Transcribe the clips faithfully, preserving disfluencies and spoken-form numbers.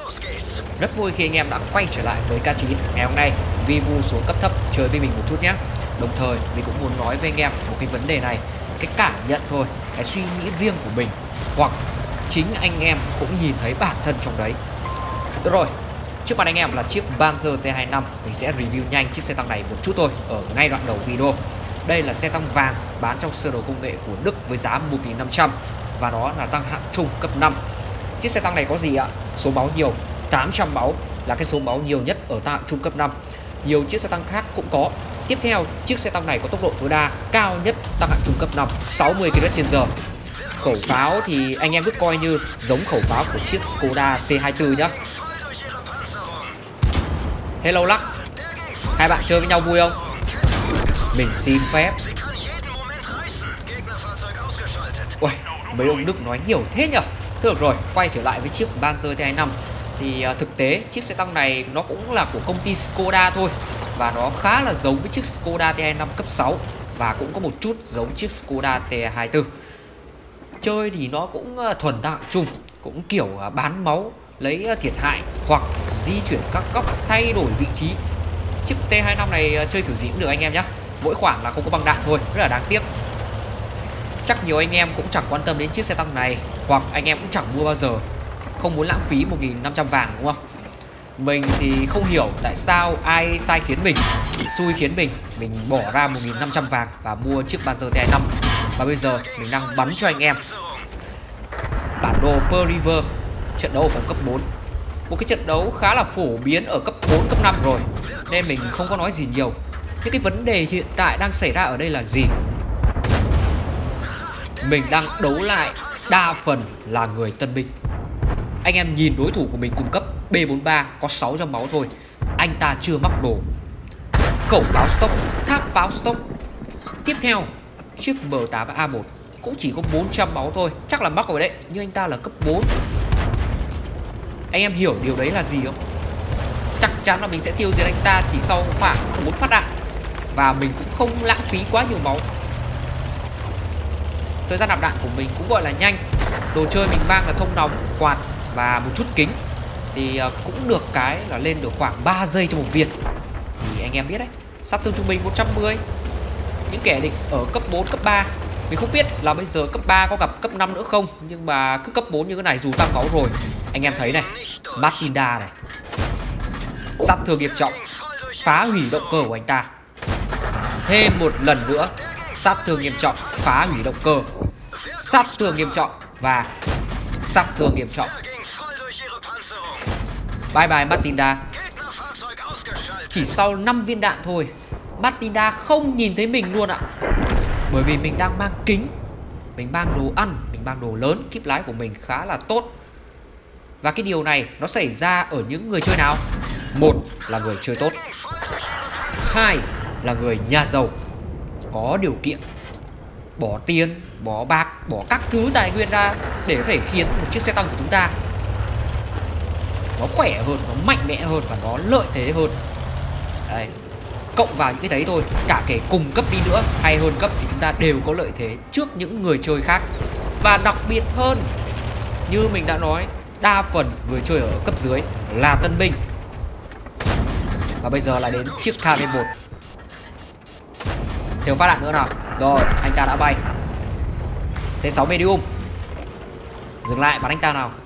Rất vui khi anh em đã quay trở lại với K chín. Ngày hôm nay Vivu xuống cấp thấp chơi với mình một chút nhé. Đồng thời mình cũng muốn nói với anh em một cái vấn đề này, cái cảm nhận thôi, cái suy nghĩ riêng của mình, hoặc chính anh em cũng nhìn thấy bản thân trong đấy. Được rồi, trước mặt anh em là chiếc Panzer T hai mươi lăm. Mình sẽ review nhanh chiếc xe tăng này một chút thôi ở ngay đoạn đầu video. Đây là xe tăng vàng bán trong sơ đồ công nghệ của Đức với giá một nghìn năm trăm, và nó là tăng hạng trung cấp năm. Chiếc xe tăng này có gì ạ? Số máu nhiều, tám trăm máu là cái số máu nhiều nhất ở tăng hạng trung cấp năm. Nhiều chiếc xe tăng khác cũng có. Tiếp theo, chiếc xe tăng này có tốc độ tối đa cao nhất tăng hạng trung cấp năm, sáu mươi ki lô mét trên giờ. Khẩu pháo thì anh em cứ coi như giống khẩu pháo của chiếc Skoda T hai mươi tư nhá. Hello Lắc, hai bạn chơi với nhau vui không? Mình xin phép. Ui, mấy ông Đức nói nhiều thế nhở. Thôi được rồi, quay trở lại với chiếc Panzer T hai mươi lăm. Thì uh, thực tế chiếc xe tăng này nó cũng là của công ty Skoda thôi, và nó khá là giống với chiếc Skoda T hai mươi lăm cấp sáu, và cũng có một chút giống chiếc Skoda T hai mươi tư. Chơi thì nó cũng uh, thuần tăng hạng trung, cũng kiểu uh, bán máu, lấy uh, thiệt hại hoặc di chuyển các góc, thay đổi vị trí. Chiếc T hai mươi lăm này uh, chơi kiểu gì cũng được anh em nhé. Mỗi khoản là không có băng đạn thôi, rất là đáng tiếc. Chắc nhiều anh em cũng chẳng quan tâm đến chiếc xe tăng này, hoặc anh em cũng chẳng mua bao giờ, không muốn lãng phí một nghìn năm trăm vàng, đúng không? Mình thì không hiểu tại sao ai sai khiến mình, xui khiến mình Mình bỏ ra một nghìn năm trăm vàng và mua chiếc Panzer T hai mươi lăm. Và bây giờ mình đang bắn cho anh em bản đồ Per River, trận đấu ở phòng cấp bốn. Một cái trận đấu khá là phổ biến ở cấp bốn, cấp năm rồi, nên mình không có nói gì nhiều. Thế cái vấn đề hiện tại đang xảy ra ở đây là gì? Mình đang đấu lại đa phần là người tân binh. Anh em nhìn đối thủ của mình cung cấp B bốn mươi ba có sáu trăm máu thôi, anh ta chưa mắc đồ. Khẩu pháo stock, tháp pháo stock. Tiếp theo, chiếc M tám A một cũng chỉ có bốn trăm máu thôi, chắc là mắc rồi đấy, nhưng anh ta là cấp bốn. Anh em hiểu điều đấy là gì không? Chắc chắn là mình sẽ tiêu diệt anh ta chỉ sau khoảng bốn phát đạn, và mình cũng không lãng phí quá nhiều máu. Thời gian nạp đạn của mình cũng gọi là nhanh. Đồ chơi mình mang là thông nóng, quạt và một chút kính, thì cũng được cái là lên được khoảng ba giây cho một viên. Thì anh em biết đấy, sát thương trung bình một trăm mười. Những kẻ địch ở cấp bốn, cấp ba, mình không biết là bây giờ cấp ba có gặp cấp năm nữa không, nhưng mà cứ cấp bốn như thế này dù tăng máu rồi. Anh em thấy này, Matilda này, sát thương nghiêm trọng, phá hủy động cơ của anh ta. Thêm một lần nữa, sát thương nghiêm trọng, phá hủy động cơ, sát thương nghiêm trọng và sát thương nghiêm trọng. Bye bye Matilda. Chỉ sau năm viên đạn thôi, Matilda không nhìn thấy mình luôn ạ. Bởi vì mình đang mang kính, mình mang đồ ăn, mình mang đồ lớn, kíp lái của mình khá là tốt. Và cái điều này nó xảy ra ở những người chơi nào? Một là người chơi tốt, hai là người nhà giàu, có điều kiện, bỏ tiền, bỏ bạc, bỏ các thứ tài nguyên ra để có thể khiến một chiếc xe tăng của chúng ta nó khỏe hơn, nó mạnh mẽ hơn và nó lợi thế hơn. Đấy. Cộng vào những cái đấy thôi, cả kể cùng cấp đi nữa hay hơn cấp, thì chúng ta đều có lợi thế trước những người chơi khác. Và đặc biệt hơn, như mình đã nói, đa phần người chơi ở cấp dưới là tân binh. Và bây giờ lại đến chiếc K V một. Thêm phát đạn nữa nào. Rồi, anh ta đã bay. T sáu medium. Dừng lại, bắn anh ta nào.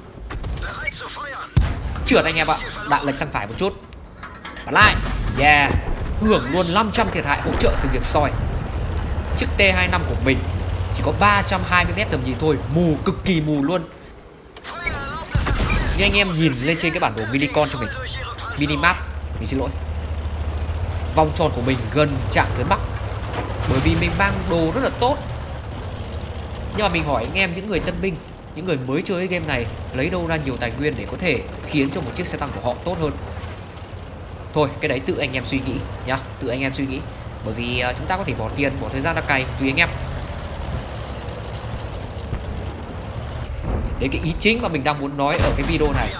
Trượt anh em ạ, đạn lệch sang phải một chút. Bắn lại. Yeah, hưởng luôn năm trăm thiệt hại hỗ trợ từ việc soi. Chiếc T hai mươi lăm của mình chỉ có ba trăm hai mươi mét tầm nhìn thôi, mù, cực kỳ mù luôn. Nhưng anh em nhìn lên trên cái bản đồ Minicon cho mình, Minimap, mình xin lỗi, vòng tròn của mình gần chạm tới Bắc, bởi vì mình mang đồ rất là tốt. Nhưng mà mình hỏi anh em, những người tân binh, những người mới chơi cái game này, lấy đâu ra nhiều tài nguyên để có thể khiến cho một chiếc xe tăng của họ tốt hơn? Thôi, cái đấy tự anh em suy nghĩ nhá, tự anh em suy nghĩ. Bởi vì uh, chúng ta có thể bỏ tiền, bỏ thời gian ra cày, tùy anh em. Đến cái ý chính mà mình đang muốn nói ở cái video này,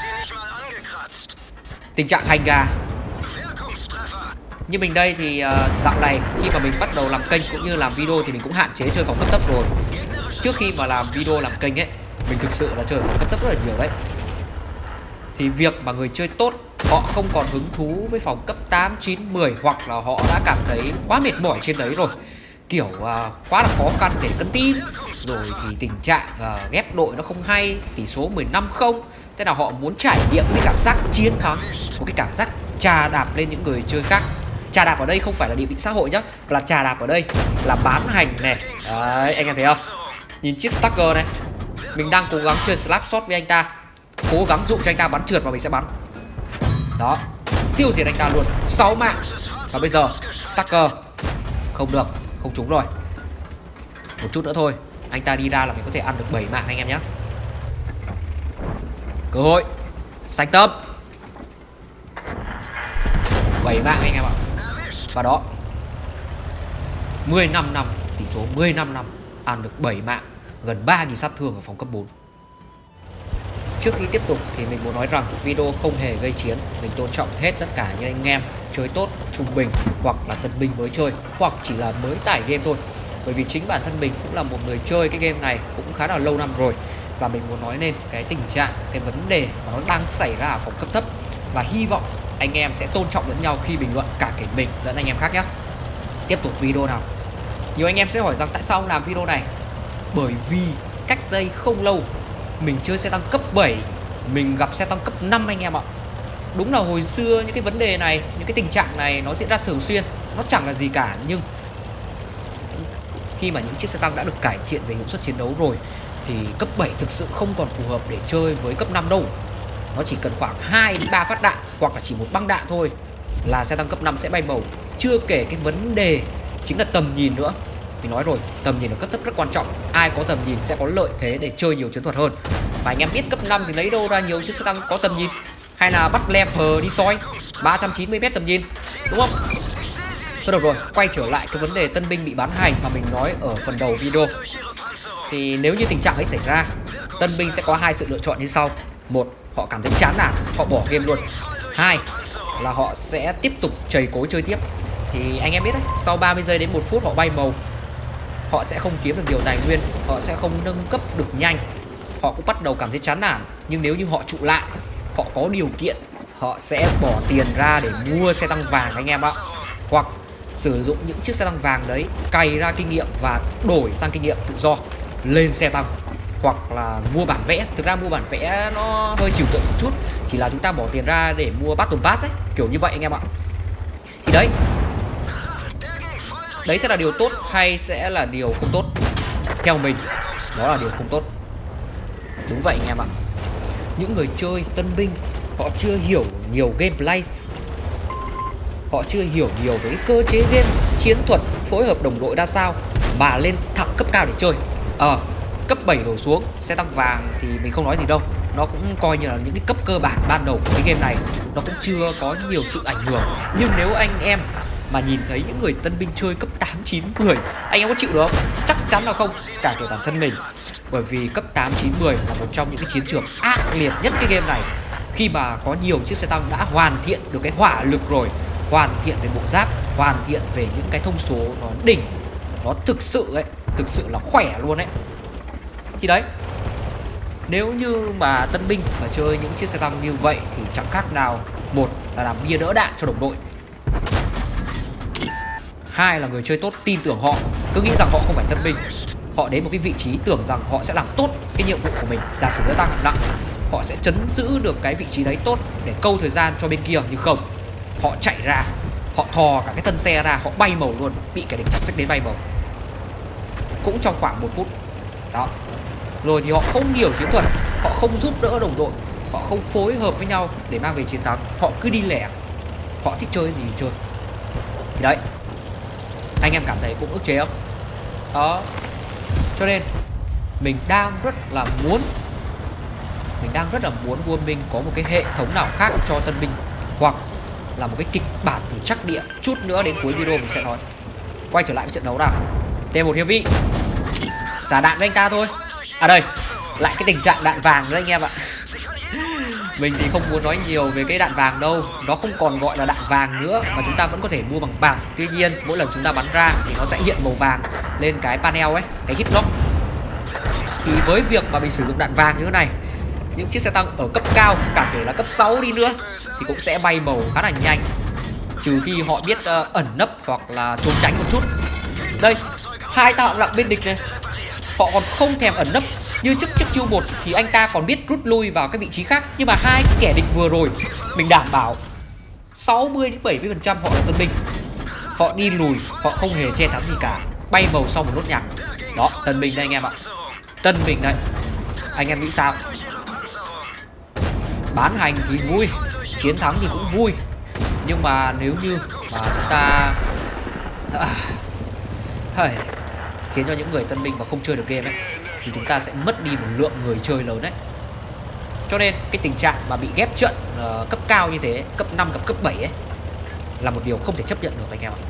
tình trạng hành gà. Như mình đây thì uh, dạo này khi mà mình bắt đầu làm kênh cũng như làm video thì mình cũng hạn chế chơi phòng cấp thấp rồi. Trước khi mà làm video làm kênh ấy, mình thực sự là chơi phòng cấp thấp rất là nhiều đấy. thì việc mà người chơi tốt họ không còn hứng thú với phòng cấp tám, chín, mười, hoặc là họ đã cảm thấy quá mệt mỏi trên đấy rồi, kiểu uh, quá là khó khăn để cân tin, rồi thì tình trạng uh, ghép đội nó không hay, tỷ số mười năm không. Thế nào họ muốn trải nghiệm cái cảm giác chiến thắng, một cái cảm giác chà đạp lên những người chơi khác. Chà đạp ở đây không phải là địa vị xã hội nhá, là chà đạp ở đây là bán hành này. Đấy, anh em thấy không? Nhìn chiếc Stacker này, mình đang cố gắng chơi slap shot với anh ta, cố gắng dụ cho anh ta bắn trượt và mình sẽ bắn. Đó, tiêu diệt anh ta luôn, sáu mạng. Và bây giờ Stacker không được, không trúng rồi. Một chút nữa thôi, anh ta đi ra là mình có thể ăn được bảy mạng anh em nhé. Cơ hội xanh tâm, bảy mạng anh em ạ. Và đó, mười lăm năm, tỷ số mười lăm năm, ăn được bảy mạng, gần ba nghìn sát thương ở phòng cấp bốn. Trước khi tiếp tục thì mình muốn nói rằng video không hề gây chiến. Mình tôn trọng hết tất cả những anh em chơi tốt, trung bình, hoặc là tân binh mới chơi, hoặc chỉ là mới tải game thôi. Bởi vì chính bản thân mình cũng là một người chơi cái game này cũng khá là lâu năm rồi. Và mình muốn nói lên cái tình trạng, cái vấn đề mà nó đang xảy ra ở phòng cấp thấp. Và hy vọng anh em sẽ tôn trọng lẫn nhau khi bình luận, cả kể mình lẫn anh em khác nhé. Tiếp tục video nào. Nhiều anh em sẽ hỏi rằng tại sao ông làm video này. Bởi vì cách đây không lâu mình chơi xe tăng cấp bảy, mình gặp xe tăng cấp năm anh em ạ. Đúng là hồi xưa những cái vấn đề này, những cái tình trạng này nó diễn ra thường xuyên, nó chẳng là gì cả. Nhưng khi mà những chiếc xe tăng đã được cải thiện về hiệu suất chiến đấu rồi thì cấp bảy thực sự không còn phù hợp để chơi với cấp năm đâu. Nó chỉ cần khoảng hai đến ba phát đạn, hoặc là chỉ một băng đạn thôi là xe tăng cấp năm sẽ bay màu. Chưa kể cái vấn đề chính là tầm nhìn nữa. Mình nói rồi, tầm nhìn ở cấp thấp rất quan trọng. Ai có tầm nhìn sẽ có lợi thế để chơi nhiều chiến thuật hơn. Và anh em biết cấp năm thì lấy đâu ra nhiều chiếc xe tăng có tầm nhìn. Hay là bắt level đi soi ba trăm chín mươi mét tầm nhìn, đúng không? Thôi được rồi, quay trở lại cái vấn đề tân binh bị bán hành mà mình nói ở phần đầu video. Thì nếu như tình trạng ấy xảy ra, tân binh sẽ có hai sự lựa chọn như sau. Một, họ cảm thấy chán nản, họ bỏ game luôn. Hai là họ sẽ tiếp tục chầy cối chơi tiếp. Thì anh em biết đấy, sau ba mươi giây đến một phút họ bay màu, họ sẽ không kiếm được nhiều tài nguyên, họ sẽ không nâng cấp được nhanh, họ cũng bắt đầu cảm thấy chán nản. Nhưng nếu như họ trụ lại, họ có điều kiện, họ sẽ bỏ tiền ra để mua xe tăng vàng anh em ạ. Hoặc sử dụng những chiếc xe tăng vàng đấy cày ra kinh nghiệm và đổi sang kinh nghiệm tự do lên xe tăng. Hoặc là mua bản vẽ. Thực ra mua bản vẽ nó hơi trừu tượng một chút, chỉ là chúng ta bỏ tiền ra để mua Battle Pass ấy, kiểu như vậy anh em ạ. Thì đấy, đấy sẽ là điều tốt hay sẽ là điều không tốt? Theo mình, đó là điều không tốt. Đúng vậy anh em ạ. Những người chơi tân binh họ chưa hiểu nhiều gameplay, họ chưa hiểu nhiều về cái cơ chế game, chiến thuật, phối hợp đồng đội ra sao mà lên thẳng cấp cao để chơi. Ờ, cấp bảy đổ xuống xe tăng vàng thì mình không nói gì đâu, nó cũng coi như là những cái cấp cơ bản ban đầu của cái game này, nó cũng chưa có nhiều sự ảnh hưởng. Nhưng nếu anh em mà nhìn thấy những người tân binh chơi cấp tám, chín, mười, anh em có chịu được không? Chắc chắn là không, cả kể bản thân mình. Bởi vì cấp tám, chín, mười là một trong những cái chiến trường ác liệt nhất cái game này. Khi mà có nhiều chiếc xe tăng đã hoàn thiện được cái hỏa lực rồi, hoàn thiện về bộ giáp, hoàn thiện về những cái thông số nó đỉnh, nó thực sự ấy, thực sự là khỏe luôn ấy. Thì đấy, nếu như mà tân binh mà chơi những chiếc xe tăng như vậy thì chẳng khác nào, một là làm bia đỡ đạn cho đồng đội, hai là người chơi tốt tin tưởng họ, cứ nghĩ rằng họ không phải tân binh, họ đến một cái vị trí tưởng rằng họ sẽ làm tốt cái nhiệm vụ của mình là sử đỡ tăng hạng nặng, họ sẽ trấn giữ được cái vị trí đấy tốt để câu thời gian cho bên kia. Nhưng không, họ chạy ra, họ thò cả cái thân xe ra, họ bay màu luôn, bị kẻ địch chặt xích đến bay màu cũng trong khoảng một phút. Đó, rồi thì họ không hiểu chiến thuật, họ không giúp đỡ đồng đội, họ không phối hợp với nhau để mang về chiến thắng, họ cứ đi lẻ, họ thích chơi gì thì chơi. Thì đấy, anh em cảm thấy cũng ức chế không? Đó, cho nên mình đang rất là muốn Mình đang rất là muốn Vua Minh có một cái hệ thống nào khác cho tân binh, hoặc là một cái kịch bản thử chắc địa. Chút nữa đến cuối video mình sẽ nói. Quay trở lại với trận đấu nào. Thêm một heavy, xả đạn với anh ta thôi. À đây, lại cái tình trạng đạn vàng nữa anh em ạ. Mình thì không muốn nói nhiều về cái đạn vàng đâu, nó không còn gọi là đạn vàng nữa, mà chúng ta vẫn có thể mua bằng bạc. Tuy nhiên mỗi lần chúng ta bắn ra thì nó sẽ hiện màu vàng lên cái panel ấy, cái hitlock. Thì với việc mà mình sử dụng đạn vàng như thế này những chiếc xe tăng ở cấp cao, cả kể là cấp sáu đi nữa, thì cũng sẽ bay màu khá là nhanh, trừ khi họ biết uh, ẩn nấp hoặc là trốn tránh một chút. Đây, hai tàu hạng nặng bên địch này, họ còn không thèm ẩn nấp. Như trước chiếc chiêu một thì anh ta còn biết rút lui vào cái vị trí khác, nhưng mà hai kẻ địch vừa rồi mình đảm bảo sáu mươi đến bảy mươi phần trăm họ là tân binh. Họ đi lùi, họ không hề che chắn gì cả, bay màu sau một nốt nhạc. Đó, tân binh đây anh em ạ. Tân binh đây. Anh em nghĩ sao? Bán hành thì vui, chiến thắng thì cũng vui, nhưng mà nếu như mà chúng ta à, hời, khiến cho những người tân binh mà không chơi được game ấy, thì chúng ta sẽ mất đi một lượng người chơi lớn đấy. Cho nên cái tình trạng mà bị ghép trận uh, cấp cao như thế, cấp năm, cấp cấp bảy ấy, là một điều không thể chấp nhận được anh em ạ.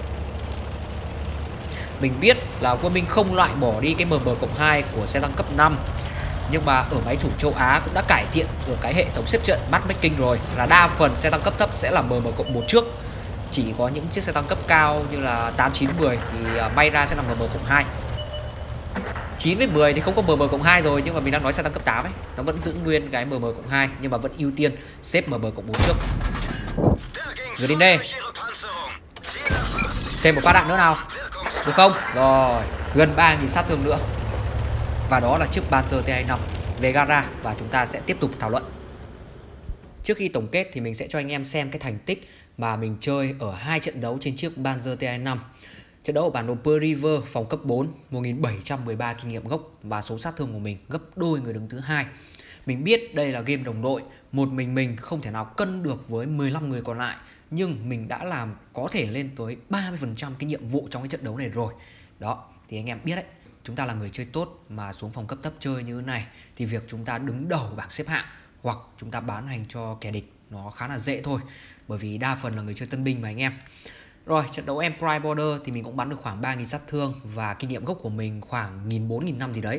Mình biết là quân Minh không loại bỏ đi cái M M cộng hai của xe tăng cấp năm, nhưng mà ở máy chủ châu Á cũng đã cải thiện được cái hệ thống xếp trận matchmaking rồi, là đa phần xe tăng cấp thấp sẽ là M M cộng một trước. Chỉ có những chiếc xe tăng cấp cao như là tám, chín, mười thì may ra sẽ là M M cộng hai. chín với mười thì không có M M cộng hai rồi, nhưng mà mình đang nói xe tăng cấp tám ấy, nó vẫn giữ nguyên cái M M cộng hai, nhưng mà vẫn ưu tiên xếp M M cộng bốn trước. Rồi đến đây. Thêm một phát đạn nữa nào. Được không? Rồi, gần ba nghìn sát thương nữa. Và đó là chiếc Panzer T hai mươi lăm Vegara, và chúng ta sẽ tiếp tục thảo luận. Trước khi tổng kết thì mình sẽ cho anh em xem cái thành tích mà mình chơi ở hai trận đấu trên chiếc Panzer T hai mươi lăm. Trận đấu ở bản đồ Per River phòng cấp bốn, một nghìn bảy trăm mười ba kinh nghiệm gốc và số sát thương của mình gấp đôi người đứng thứ hai. Mình biết đây là game đồng đội, một mình mình không thể nào cân được với mười lăm người còn lại, nhưng mình đã làm có thể lên tới ba mươi phần trăm cái nhiệm vụ trong cái trận đấu này rồi. Đó, thì anh em biết đấy, chúng ta là người chơi tốt mà xuống phòng cấp thấp chơi như thế này thì việc chúng ta đứng đầu bảng xếp hạng hoặc chúng ta bán hành cho kẻ địch nó khá là dễ thôi, bởi vì đa phần là người chơi tân binh mà anh em. Rồi, trận đấu Empire Border thì mình cũng bắn được khoảng ba nghìn sát thương và kinh nghiệm gốc của mình khoảng một nghìn bốn trăm, một nghìn năm trăm gì đấy.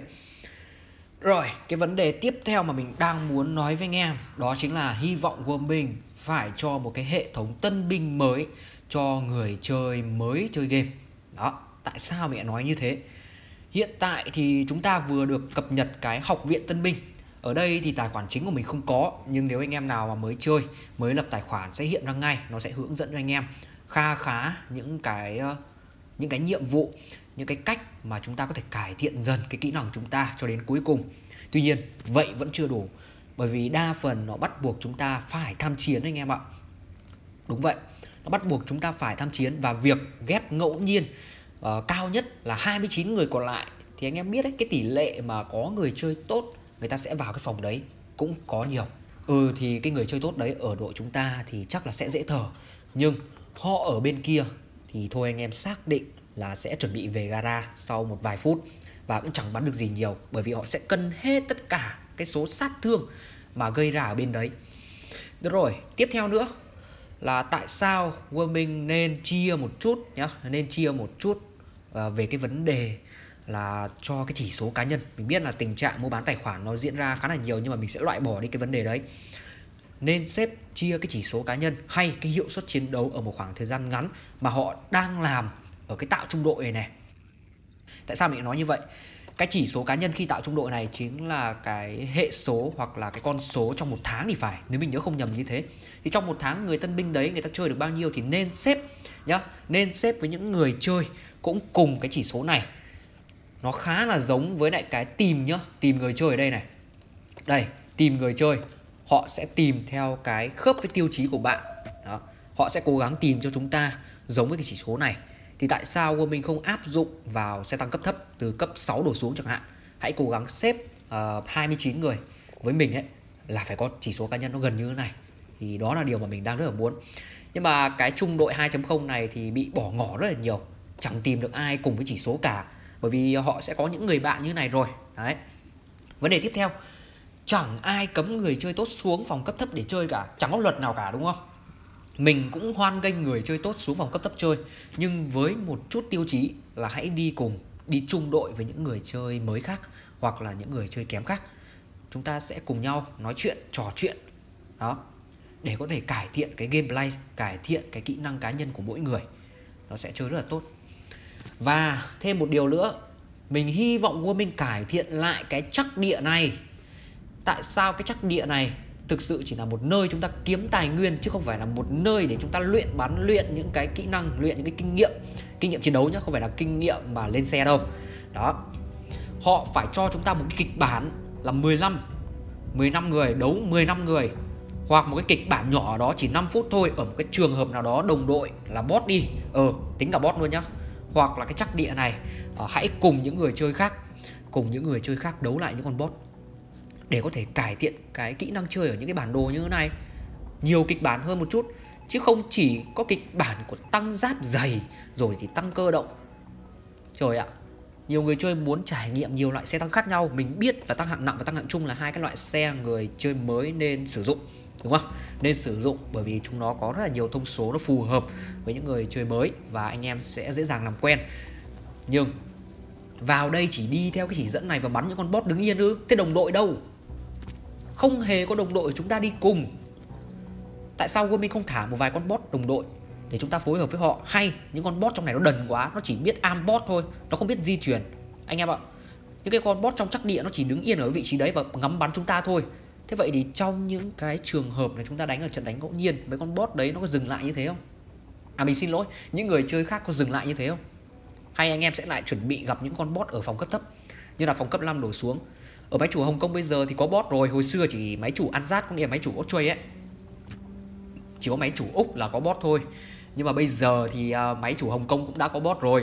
Rồi, cái vấn đề tiếp theo mà mình đang muốn nói với anh em đó chính là hy vọng Quân Minh phải cho một cái hệ thống tân binh mới cho người chơi mới chơi game. Đó, tại sao mình lại nói như thế? Hiện tại thì chúng ta vừa được cập nhật cái học viện tân binh. Ở đây thì tài khoản chính của mình không có, nhưng nếu anh em nào mà mới chơi, mới lập tài khoản sẽ hiện ra ngay, nó sẽ hướng dẫn cho anh em kha khá những cái những cái nhiệm vụ, những cái cách mà chúng ta có thể cải thiện dần cái kỹ năng của chúng ta cho đến cuối cùng. Tuy nhiên vậy vẫn chưa đủ, bởi vì đa phần nó bắt buộc chúng ta phải tham chiến anh em ạ. Đúng vậy, nó bắt buộc chúng ta phải tham chiến, và việc ghép ngẫu nhiên uh, cao nhất là hai mươi chín người còn lại thì anh em biết đấy, cái tỷ lệ mà có người chơi tốt người ta sẽ vào cái phòng đấy cũng có nhiều. Ừ thì cái người chơi tốt đấy ở đội chúng ta thì chắc là sẽ dễ thở, nhưng họ ở bên kia thì thôi anh em xác định là sẽ chuẩn bị về gara sau một vài phút và cũng chẳng bắn được gì nhiều, bởi vì họ sẽ cân hết tất cả cái số sát thương mà gây ra ở bên đấy. Được rồi, tiếp theo nữa là tại sao Quân Minh nên chia một chút nhá, nên chia một chút uh, về cái vấn đề là cho cái chỉ số cá nhân. Mình biết là tình trạng mua bán tài khoản nó diễn ra khá là nhiều, nhưng mà mình sẽ loại bỏ đi cái vấn đề đấy. Nên xếp chia cái chỉ số cá nhân hay cái hiệu suất chiến đấu ở một khoảng thời gian ngắn mà họ đang làm ở cái tạo trung đội này này. Tại sao mình nói như vậy? Cái chỉ số cá nhân khi tạo trung đội này chính là cái hệ số hoặc là cái con số trong một tháng thì phải, nếu mình nhớ không nhầm như thế. Thì trong một tháng người tân binh đấy người ta chơi được bao nhiêu thì nên xếp nhá, nên xếp với những người chơi cũng cùng cái chỉ số này. Nó khá là giống với lại cái tìm nhá, tìm người chơi ở đây này. Đây, tìm người chơi, họ sẽ tìm theo cái khớp với tiêu chí của bạn. Đó, họ sẽ cố gắng tìm cho chúng ta giống với cái chỉ số này. Thì tại sao Quân Minh không áp dụng vào xe tăng cấp thấp từ cấp sáu đổ xuống chẳng hạn? Hãy cố gắng xếp uh, hai mươi chín người với mình ấy là phải có chỉ số cá nhân nó gần như thế này. Thì đó là điều mà mình đang rất là muốn. Nhưng mà cái trung đội hai chấm không này thì bị bỏ ngỏ rất là nhiều, chẳng tìm được ai cùng với chỉ số cả, bởi vì họ sẽ có những người bạn như này rồi. Đấy. Vấn đề tiếp theo, chẳng ai cấm người chơi tốt xuống phòng cấp thấp để chơi cả, chẳng có luật nào cả đúng không? Mình cũng hoan nghênh người chơi tốt xuống phòng cấp thấp chơi, nhưng với một chút tiêu chí là hãy đi cùng, đi chung đội với những người chơi mới khác hoặc là những người chơi kém khác. Chúng ta sẽ cùng nhau nói chuyện, trò chuyện đó, để có thể cải thiện cái gameplay, cải thiện cái kỹ năng cá nhân của mỗi người. Nó sẽ chơi rất là tốt. Và thêm một điều nữa, mình hy vọng Quân Minh cải thiện lại cái chắc địa này. tại sao cái chắc địa này thực sự chỉ là một nơi chúng ta kiếm tài nguyên, chứ không phải là một nơi để chúng ta luyện bắn, luyện những cái kỹ năng, luyện những cái kinh nghiệm, kinh nghiệm chiến đấu nhá, không phải là kinh nghiệm mà lên xe đâu. Đó, họ phải cho chúng ta một cái kịch bản là mười lăm mười lăm người đấu mười lăm người, hoặc một cái kịch bản nhỏ đó chỉ năm phút thôi, ở một cái trường hợp nào đó đồng đội là boss đi, ờ tính cả boss luôn nhá, hoặc là cái chắc địa này uh, hãy cùng những người chơi khác, cùng những người chơi khác đấu lại những con boss để có thể cải thiện cái kỹ năng chơi ở những cái bản đồ như thế này. Nhiều kịch bản hơn một chút, chứ không chỉ có kịch bản của tăng giáp dày rồi thì tăng cơ động. Trời ạ, nhiều người chơi muốn trải nghiệm nhiều loại xe tăng khác nhau. Mình biết là tăng hạng nặng và tăng hạng trung là hai cái loại xe người chơi mới nên sử dụng, đúng không? Nên sử dụng bởi vì chúng nó có rất là nhiều thông số nó phù hợp với những người chơi mới và anh em sẽ dễ dàng làm quen. Nhưng vào đây chỉ đi theo cái chỉ dẫn này và bắn những con boss đứng yên ư? Thế đồng đội đâu? Không hề có đồng đội chúng ta đi cùng. Tại sao Warming không thả một vài con boss đồng đội để chúng ta phối hợp với họ? Hay những con boss trong này nó đần quá, nó chỉ biết am boss thôi, nó không biết di chuyển. Anh em ạ, những cái con boss trong chắc địa nó chỉ đứng yên ở vị trí đấy và ngắm bắn chúng ta thôi. Thế vậy thì trong những cái trường hợp này chúng ta đánh ở trận đánh ngẫu nhiên, mấy con boss đấy nó có dừng lại như thế không? À mình xin lỗi, những người chơi khác có dừng lại như thế không? Hay anh em sẽ lại chuẩn bị gặp những con boss ở phòng cấp thấp, như là phòng cấp năm đổ xuống. Ở máy chủ Hồng Kông bây giờ thì có boss rồi, hồi xưa chỉ máy chủ Anzat, có nghĩa là máy chủ Australia ấy, chỉ có máy chủ Úc là có boss thôi. Nhưng mà bây giờ thì uh, máy chủ Hồng Kông cũng đã có boss rồi.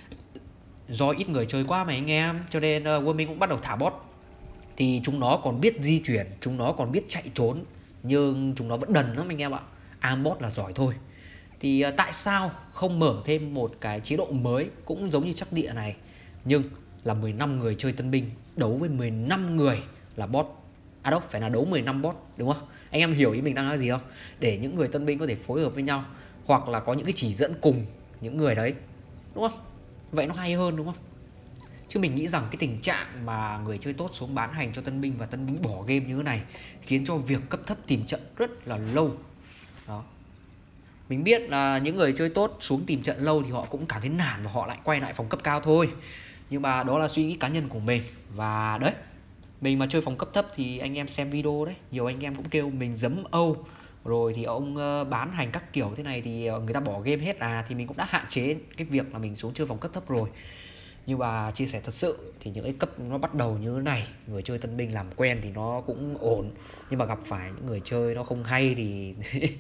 Do ít người chơi quá mà anh em, cho nên uh, Warming cũng bắt đầu thả boss. Thì chúng nó còn biết di chuyển, chúng nó còn biết chạy trốn, nhưng chúng nó vẫn đần lắm anh em ạ. Am boss là giỏi thôi. Thì uh, tại sao không mở thêm một cái chế độ mới cũng giống như chắc địa này, nhưng là mười lăm người chơi tân binh đấu với mười lăm người là boss. À đâu, phải là đấu mười lăm boss, đúng không? Anh em hiểu ý mình đang nói gì không? Để những người tân binh có thể phối hợp với nhau, hoặc là có những cái chỉ dẫn cùng những người đấy, đúng không? Vậy nó hay hơn, đúng không? Chứ mình nghĩ rằng cái tình trạng mà người chơi tốt xuống bán hành cho tân binh và tân binh bỏ game như thế này khiến cho việc cấp thấp tìm trận rất là lâu. Đó. Mình biết là những người chơi tốt xuống tìm trận lâu thì họ cũng cảm thấy nản và họ lại quay lại phòng cấp cao thôi. Nhưng mà đó là suy nghĩ cá nhân của mình. Và đấy, mình mà chơi phòng cấp thấp thì anh em xem video đấy, nhiều anh em cũng kêu mình giấm Âu, rồi thì ông bán hành các kiểu thế này thì người ta bỏ game hết à. Thì mình cũng đã hạn chế cái việc là mình xuống chơi phòng cấp thấp rồi. Nhưng mà chia sẻ thật sự thì những cái cấp nó bắt đầu như thế này, người chơi tân binh làm quen thì nó cũng ổn. Nhưng mà gặp phải những người chơi nó không hay thì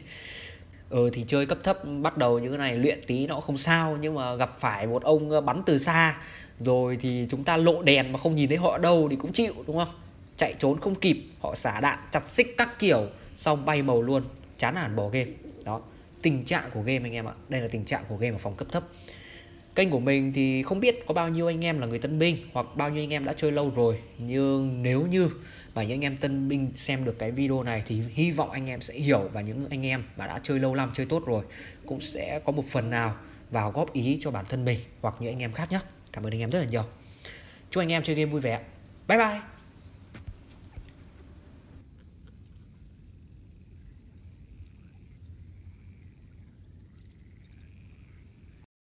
ừ thì chơi cấp thấp bắt đầu như thế này luyện tí nó cũng không sao. Nhưng mà gặp phải một ông bắn từ xa rồi thì chúng ta lộ đèn mà không nhìn thấy họ đâu thì cũng chịu, đúng không? Chạy trốn không kịp, họ xả đạn chặt xích các kiểu, xong bay màu luôn, chán nản bỏ game. Đó, tình trạng của game anh em ạ. Đây là tình trạng của game ở phòng cấp thấp. Kênh của mình thì không biết có bao nhiêu anh em là người tân binh, hoặc bao nhiêu anh em đã chơi lâu rồi. Nhưng nếu như mà những anh em tân binh xem được cái video này thì hy vọng anh em sẽ hiểu, và những anh em mà đã chơi lâu năm, chơi tốt rồi cũng sẽ có một phần nào vào góp ý cho bản thân mình hoặc những anh em khác nhé. Cảm ơn anh em rất là nhiều. Chúc anh em chơi game vui vẻ. Bye bye.